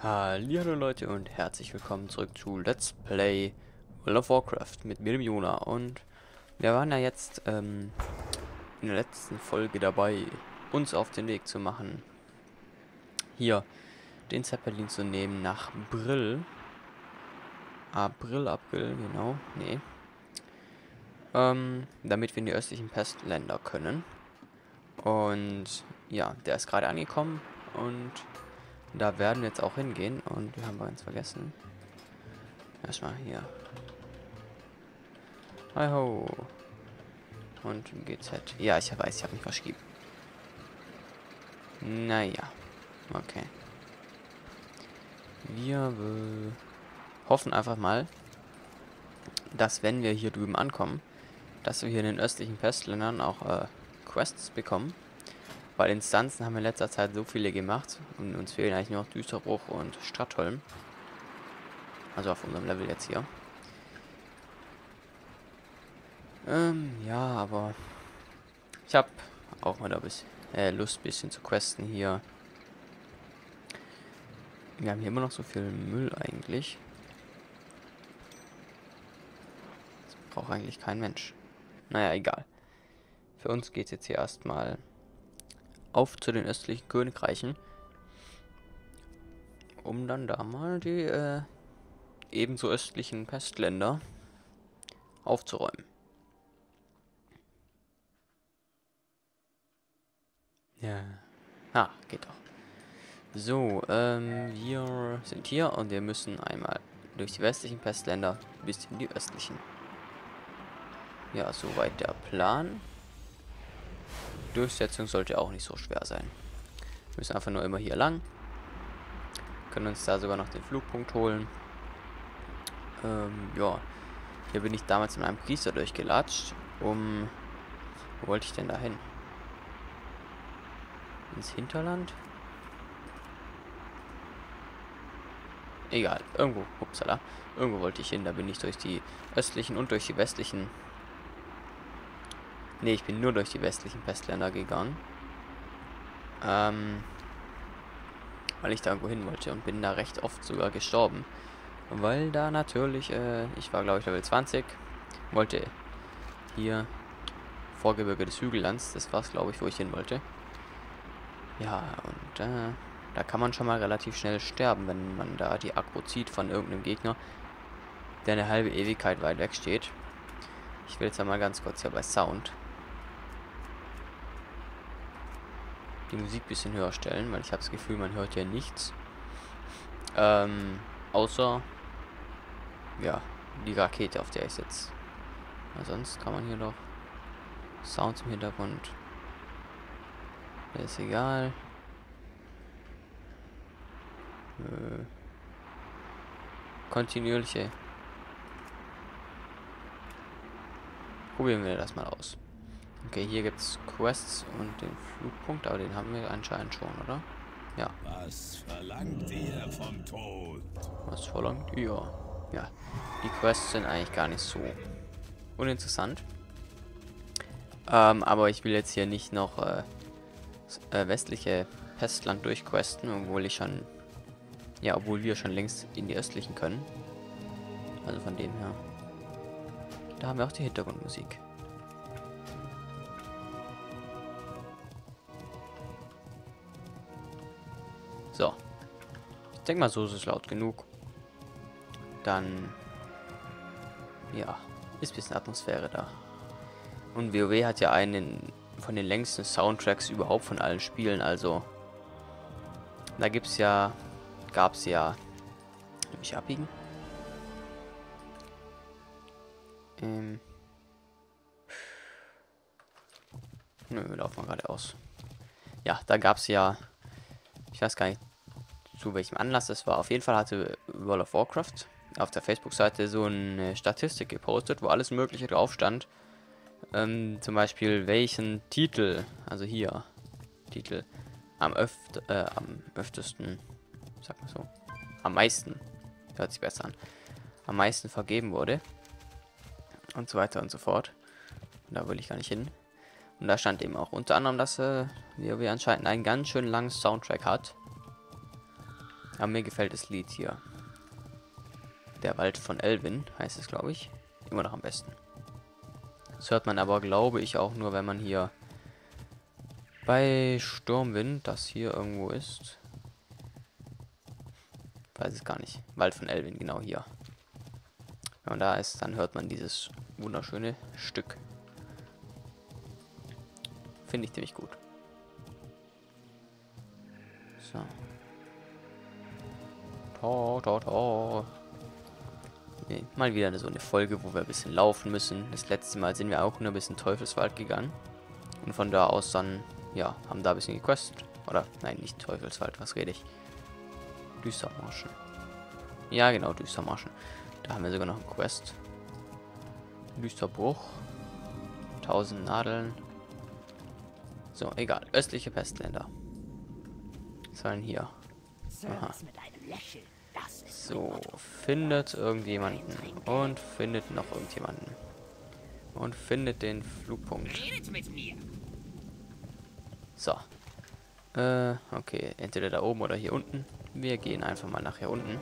Hallihallo Leute und herzlich willkommen zurück zu Let's Play World of Warcraft mit mir, dem Jona. Und wir waren ja jetzt in der letzten Folge dabei, uns auf den Weg zu machen, hier den Zeppelin zu nehmen nach Brill. April, genau, nee. Damit wir in die östlichen Pestländer können. Und ja, der ist gerade angekommen und da werden wir jetzt auch hingehen. Und wir haben ganz vergessen. Erstmal hier. Hi ho. Und GZ. Ja, ich weiß, ich habe mich verschrieben. Naja. Okay. Wir hoffen einfach mal, dass wenn wir hier drüben ankommen, dass wir hier in den östlichen Pestländern auch Quests bekommen. Weil Instanzen haben wir in letzter Zeit so viele gemacht und uns fehlen eigentlich nur noch Düsterbruch und Stratholm. Also auf unserem Level jetzt hier. Ja, aber ich habe auch mal da Lust, bisschen zu questen hier. Wir haben hier immer noch so viel Müll eigentlich. Das braucht eigentlich kein Mensch. Naja, egal. Für uns geht es jetzt hier erstmal auf zu den östlichen Königreichen. Um dann da mal die ebenso östlichen Pestländer aufzuräumen. Ja. Geht doch. So, wir sind hier und wir müssen einmal durch die westlichen Pestländer bis in die östlichen. Ja, soweit der Plan. Durchsetzung sollte auch nicht so schwer sein. Wir müssen einfach nur immer hier lang. Können uns da sogar noch den Flugpunkt holen. Ja. Hier bin ich damals mit einem Priester durchgelatscht. Wo wollte ich denn da hin? Ins Hinterland? Egal, irgendwo, upsala, irgendwo wollte ich hin, da bin ich durch die östlichen und durch die westlichen. Ne, ich bin nur durch die westlichen Pestländer gegangen. Weil ich da irgendwo hin wollte und bin da recht oft sogar gestorben. Weil da natürlich, ich war glaube ich Level 20, wollte hier Vorgebirge des Hügellands, das war's glaube ich, wo ich hin wollte. Ja, und da kann man schon mal relativ schnell sterben, wenn man da die Aggro zieht von irgendeinem Gegner, der eine halbe Ewigkeit weit weg steht. Ich will jetzt einmal ganz kurz hier bei Sound die Musik ein bisschen höher stellen, weil ich habe das Gefühl, man hört hier nichts. Außer, ja, die Rakete, auf der ich sitze. Sonst kann man hier doch Sounds im Hintergrund. Ist egal. Kontinuierliche. Probieren wir das mal aus. Okay, hier gibt es Quests und den Flugpunkt, aber den haben wir anscheinend schon, oder? Ja. Was verlangt ihr vom Tod? Was verlangt ihr? Ja. Die Quests sind eigentlich gar nicht so uninteressant. Aber ich will jetzt hier nicht noch westliche Pestland durchquesten, obwohl wir schon längst in die östlichen können. Also von dem her. Da haben wir auch die Hintergrundmusik. So. Ich denke mal, so ist es laut genug. Dann, ja, ist ein bisschen Atmosphäre da. Und WoW hat ja einen von den längsten Soundtracks überhaupt von allen Spielen, also da gab's ja, mich abbiegen? Nö, wir laufen mal geradeaus. Ja, da gab's ja, ich weiß gar nicht, zu welchem Anlass es war. Auf jeden Fall hatte World of Warcraft auf der Facebook-Seite so eine Statistik gepostet, wo alles Mögliche drauf stand. Zum Beispiel welchen Titel, also hier, Titel, am öftesten, sag mal so, am meisten, hört sich besser an, am meisten vergeben wurde. Und so weiter und so fort. Und da will ich gar nicht hin. Und da stand eben auch unter anderem, dass WoW anscheinend einen ganz schön langen Soundtrack hat. Aber mir gefällt das Lied hier. Der Wald von Elvin heißt es, glaube ich. Immer noch am besten. Das hört man aber, glaube ich, auch nur, wenn man hier bei Sturmwind, das hier irgendwo ist. Weiß es gar nicht. Wald von Elvin, genau hier. Wenn man da ist, dann hört man dieses wunderschöne Stück. Finde ich ziemlich gut. So. Mal wieder so eine Folge, wo wir ein bisschen laufen müssen. Das letzte Mal sind wir auch nur ein bisschen Teufelswald gegangen. Und von da aus dann, ja, haben da ein bisschen gequestet. Oder, nein, nicht Teufelswald, was rede ich? Düstermarschen. Ja, genau, Düstermarschen. Da haben wir sogar noch einen Quest. Düsterbruch. 1000 Nadeln. So, egal. Östliche Pestländer. Sollen hier. Aha. So, findet irgendjemanden. Und findet noch irgendjemanden. Und findet den Flugpunkt. So. Okay. Entweder da oben oder hier unten. Wir gehen einfach mal nach hier unten.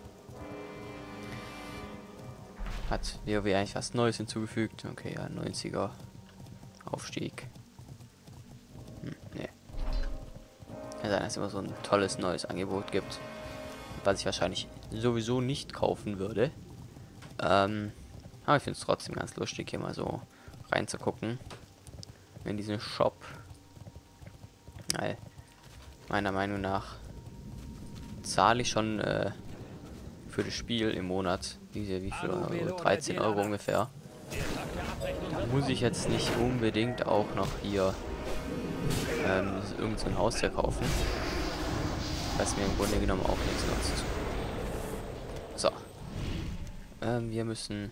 Hat WoW eigentlich was Neues hinzugefügt? Okay, ja, 90er Aufstieg. Nee. Kann sein, dass es immer so ein tolles neues Angebot gibt, was ich wahrscheinlich sowieso nicht kaufen würde. Aber ich finde es trotzdem ganz lustig, hier mal so reinzugucken in diesen Shop. Weil meiner Meinung nach zahle ich schon für das Spiel im Monat diese, wie viel Euro? 13 Euro ungefähr. Da muss ich jetzt nicht unbedingt auch noch hier irgend so ein Haustier kaufen, was mir im Grunde genommen auch nichts nutzt. So. Wir müssen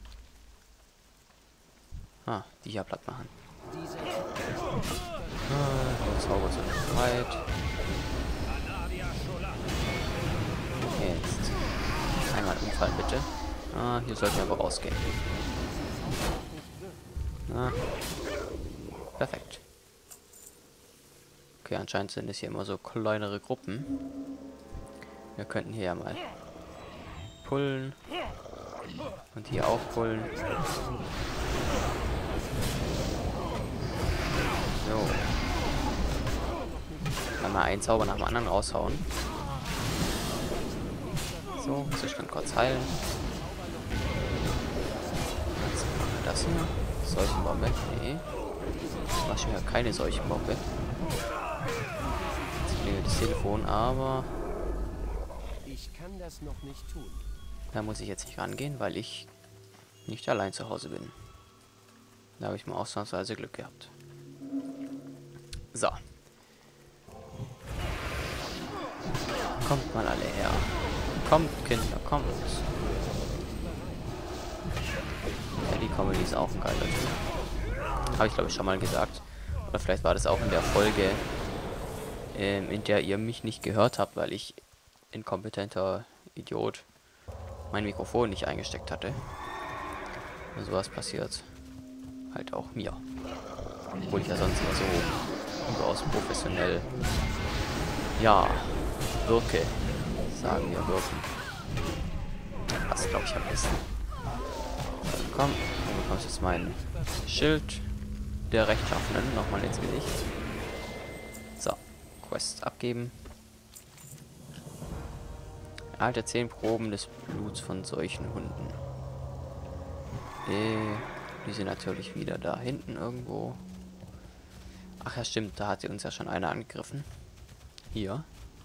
die hier platt machen. Zauber sind bereit. Jetzt einmal umfallen, bitte. Hier sollten wir aber rausgehen. Perfekt. Okay, anscheinend sind es hier immer so kleinere Gruppen. Wir könnten hier ja mal pullen. Und hier auch pullen. So. Dann mal einen Zauber nach dem anderen raushauen. So, Zustand kurz heilen. Jetzt machen wir das hier. Seuchenbombe. Nee. Mach schon wieder keine Seuchenbombe. Jetzt klingelt das Telefon, aber ich kann das noch nicht tun. Da muss ich jetzt nicht rangehen, weil ich nicht allein zu Hause bin. Da habe ich mal ausnahmsweise Glück gehabt. So. Kommt mal alle her. Kommt, Kinder, kommt. Ja, die Comedy ist auch ein geiler Typ. Habe ich, glaube ich, schon mal gesagt. Oder vielleicht war das auch in der Folge, in der ihr mich nicht gehört habt, weil ich, inkompetenter Idiot, mein Mikrofon nicht eingesteckt hatte. Und sowas passiert halt auch mir. Obwohl ich ja sonst immer so überaus professionell, ja, wirke. Sagen wir wirken. Das glaube ich am besten. Also komm, du bekommst jetzt mein Schild der Rechtschaffenen nochmal ins Gesicht. So, Quest abgeben. Alte 10 Proben des Bluts von solchen Hunden. Die sind natürlich wieder da hinten irgendwo. Ach ja, stimmt, da hat sie uns ja schon einer angegriffen. Hier.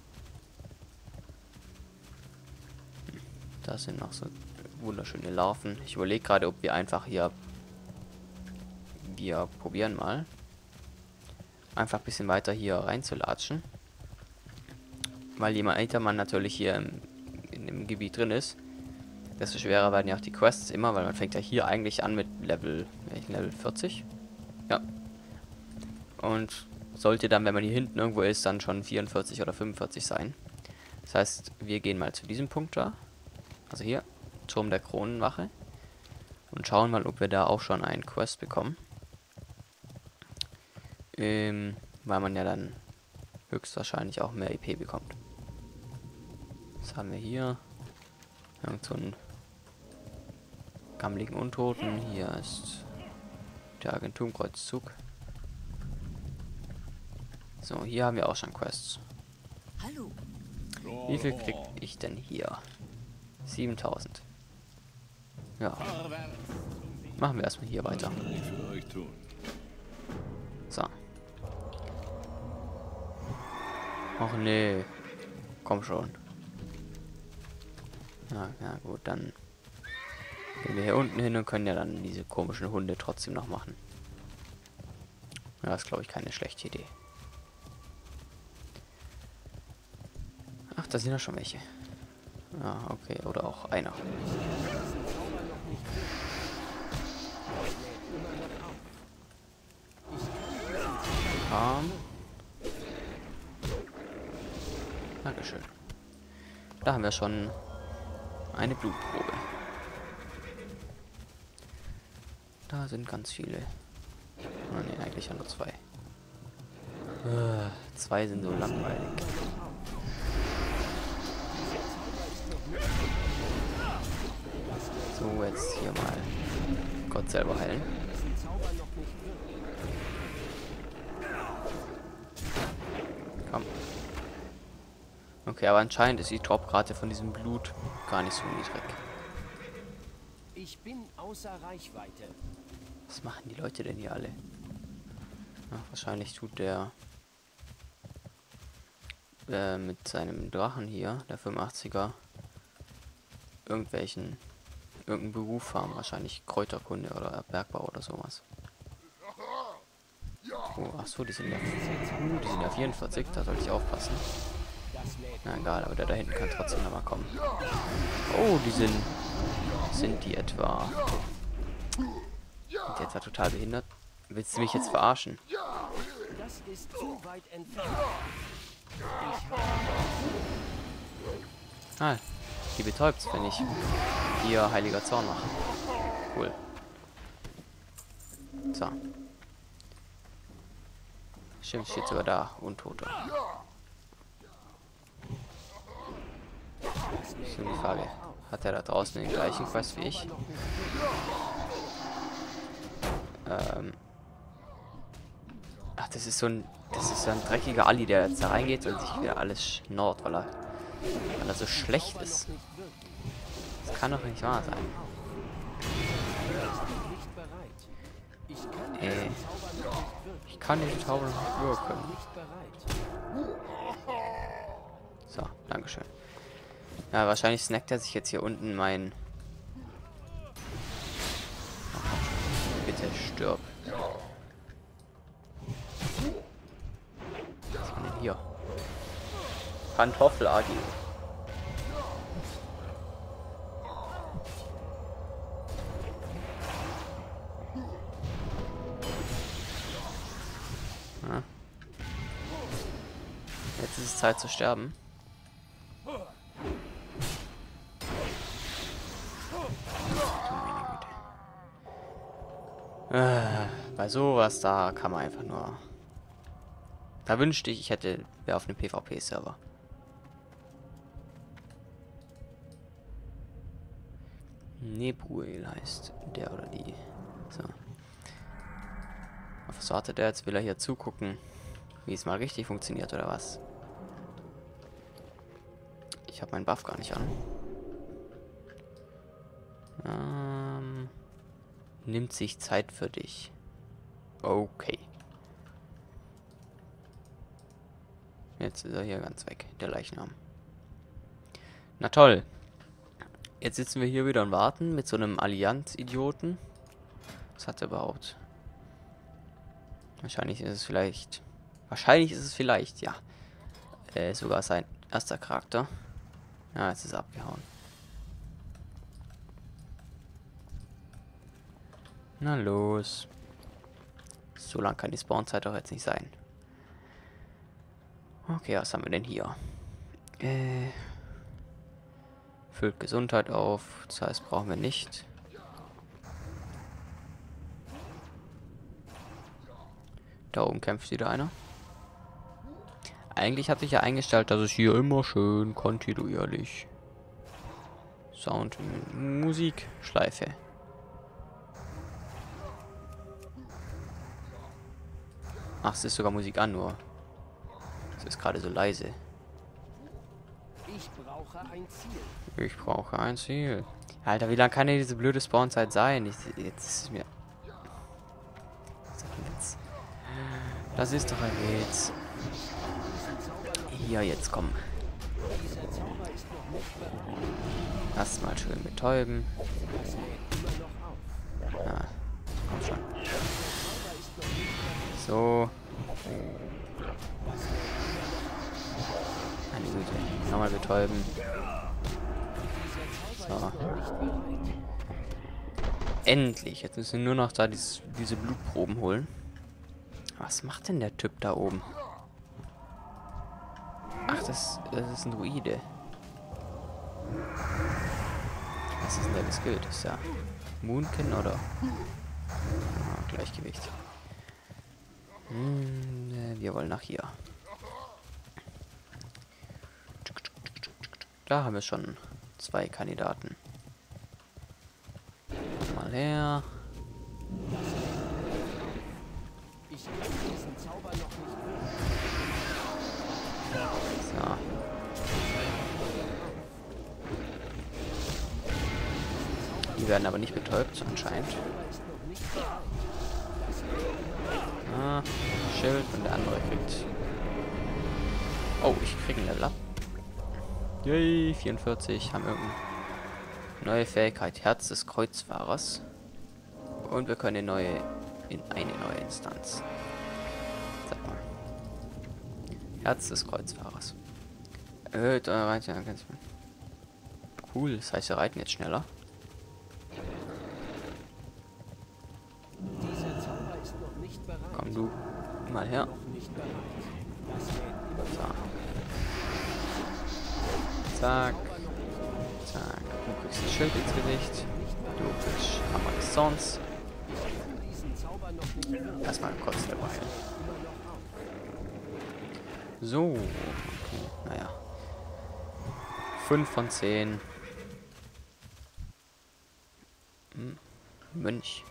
Da sind noch so wunderschöne Larven. Ich überlege gerade, ob wir einfach hier... Wir probieren mal. Einfach ein bisschen weiter hier reinzulatschen. Weil je weiter man natürlich hier in dem Gebiet drin ist, desto schwerer werden ja auch die Quests immer, weil man fängt ja hier eigentlich an mit Level 40. Ja. Und sollte dann, wenn man hier hinten irgendwo ist, dann schon 44 oder 45 sein. Das heißt, wir gehen mal zu diesem Punkt da. Also hier, Turm der Kronenwache. Und schauen mal, ob wir da auch schon einen Quest bekommen. Weil man ja dann höchstwahrscheinlich auch mehr EP bekommt. Was haben wir hier? Irgend so einen gammeligen Untoten. Hier ist der Agenturkreuzzug. So, hier haben wir auch schon Quests. Hallo. Wie viel krieg ich denn hier? 7000. Ja. Machen wir erstmal hier weiter. Ich für euch tun. So. Och nee. Komm schon. Ja gut, dann gehen wir hier unten hin und können ja dann diese komischen Hunde trotzdem noch machen. Ja, ist glaube ich keine schlechte Idee. Ach, da sind ja schon welche. Ja, okay, oder auch einer. Dankeschön. Da haben wir schon eine Blutprobe. Da sind ganz viele. Oh, ne, eigentlich ja nur 2. 2 sind so langweilig. So, jetzt hier mal Gott selber heilen. Komm. Okay, aber anscheinend ist die Droprate von diesem Blut gar nicht so niedrig. Ich bin außer Reichweite. Was machen die Leute denn hier alle? Ach, wahrscheinlich tut der mit seinem Drachen hier, der 85er, irgendeinen Beruf haben. Wahrscheinlich Kräuterkunde oder Bergbau oder sowas. Oh, ach so, die sind ja 44, da sollte ich aufpassen. Na egal, aber der da hinten kann trotzdem nochmal kommen. Oh, sind die etwa total behindert? Willst du mich jetzt verarschen? Das ist zu weit entfernt. Ah, die betäubt's, wenn ich hier heiliger Zorn mache. Cool. So. Stimmt, steht sogar da, Untote. Ist nur die Frage, hat er da draußen den gleichen Quest wie ich? Ach, das ist so ein dreckiger Ali, der jetzt da reingeht und sich wieder alles schnurrt, weil er so schlecht ist. Das kann doch nicht wahr sein. Ey. Ich kann den Zauber noch nicht wirken. So, dankeschön. Ja, wahrscheinlich snackt er sich jetzt hier unten mein... Oh, bitte stirb. Was ist denn hier? Pantoffel-Agi. Ja. Jetzt ist es Zeit zu sterben. Bei sowas, da kann man einfach nur... Da wünschte ich wäre auf einem PvP-Server. Nebruel heißt der oder die. So. Auf was wartet der jetzt? Will er hier zugucken, wie es mal richtig funktioniert oder was? Ich habe meinen Buff gar nicht an. Nimmt sich Zeit für dich. Okay. Jetzt ist er hier ganz weg, der Leichnam. Na toll. Jetzt sitzen wir hier wieder und warten mit so einem Allianz-Idioten. Was hat er überhaupt? Wahrscheinlich ist es vielleicht... ja. Sogar sein erster Charakter. Ja, jetzt ist er abgehauen. Na los. So lang kann die Spawnzeit doch jetzt nicht sein. Okay, was haben wir denn hier? Füllt Gesundheit auf. Das heißt, brauchen wir nicht. Da oben kämpft wieder einer. Eigentlich hatte ich ja eingestellt, dass es hier immer schön kontinuierlich Sound, Musik, Schleife. Ach, es ist sogar Musik an, nur es ist gerade so leise. Ich brauche ein Ziel. Ich brauche ein Ziel. Alter, wie lange kann denn diese blöde Spawnzeit sein? Jetzt ist es mir... Das ist doch ein Witz. Das ist doch ein Witz. Hier, jetzt komm. Dieser Zauber ist noch nicht bereit. Lass mal schön betäuben. Das hält immer noch auf. Ja, komm schon. Zauber ist noch nicht bereit. So. Meine Güte. Nochmal betäuben. So. Endlich. Jetzt müssen wir nur noch da diese Blutproben holen. Was macht denn der Typ da oben? Ach, das ist ein Druide. Was ist denn der geskillt? Ist ja Moonkin oder? Ah, Gleichgewicht. Wir wollen nach hier. Da haben wir schon 2 Kandidaten. Mal her. Ich kann diesen Zauber noch nicht hören. So. Die werden aber nicht betäubt, anscheinend. Ah, Schild und der andere kriegt... Oh, ich krieg ein Level up. Yay, 44. Haben irgendeine neue Fähigkeit. Herz des Kreuzfahrers. Und wir können in eine neue Instanz. Sag mal. Herz des Kreuzfahrers. Erhöht eure Reite. Cool, das heißt, wir reiten jetzt schneller. Dieser Zauber ist noch nicht bereit. Komm du mal her. Noch nicht bereit. Das hält immer So. noch Zack. Zack. Du kriegst ein Schild ins Gesicht. Du kriegst Hammer des Zorns. diesen Zauber noch nicht hören. Erstmal kurz dabei. Immer noch auf. So. Okay. Naja. 5 von 10. Mönch.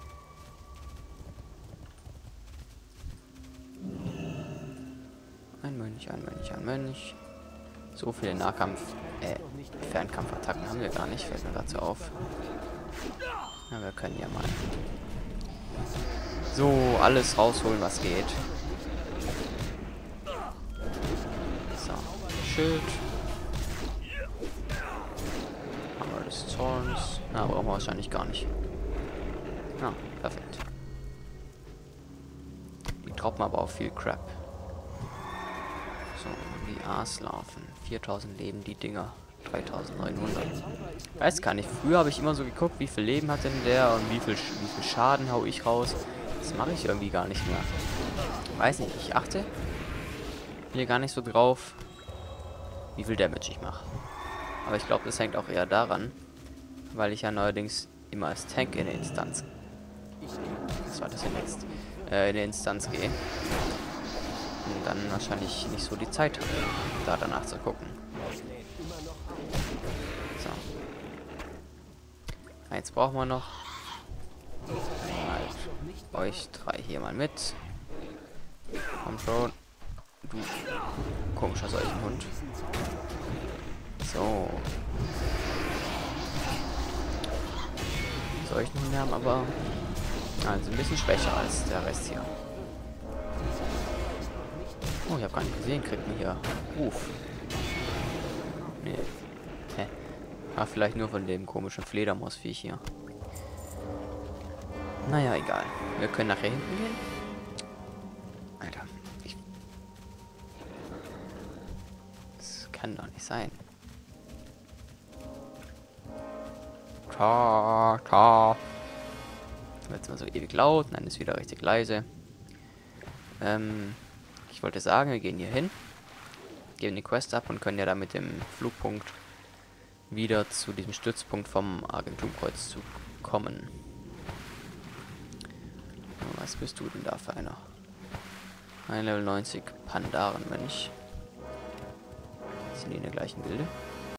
Ein Mönch, ein Mönch, ein Mönch. So viele Fernkampfattacken haben wir gar nicht, fällt mir dazu auf. Na, wir können ja mal so alles rausholen, was geht. So, Schild. Hammer des Zorns. Na, brauchen wir wahrscheinlich gar nicht. Ja, perfekt. Die droppen aber auch viel Crap. So, die Aaslarven. 4000 Leben, die Dinger. 3900. Weiß gar nicht. Früher habe ich immer so geguckt, wie viel Leben hat denn der und wie viel Schaden hau ich raus. Das mache ich irgendwie gar nicht mehr. Weiß nicht, ich achte hier gar nicht so drauf, wie viel Damage ich mache. Aber ich glaube, das hängt auch eher daran, weil ich ja neuerdings immer als Tank in der Instanz. Was war das denn jetzt? In der Instanz gehe. Und dann wahrscheinlich nicht so die Zeit habe, da danach zu gucken. So. Jetzt brauchen wir noch halt euch 3 hier mal mit. Komm schon. Du komischer solchen Hund. So. Solchen Hunde haben aber also ein bisschen schwächer als der Rest hier. Oh, ich habe gar nicht gesehen, kriegt man hier Ruf. Nee. Hä? Ah, vielleicht nur von dem komischen Fledermausviech hier. Naja, egal. Wir können nachher hinten gehen. Alter, das kann doch nicht sein. Ta. Jetzt mal so ewig laut, dann ist wieder richtig leise. Ich wollte sagen, wir gehen hier hin, geben die Quest ab und können ja da mit dem Flugpunkt wieder zu diesem Stützpunkt vom Agenturkreuzzug kommen. Was bist du denn da für einer? Ein Level 90 Pandarenmönch. Sind die in der gleichen Gilde?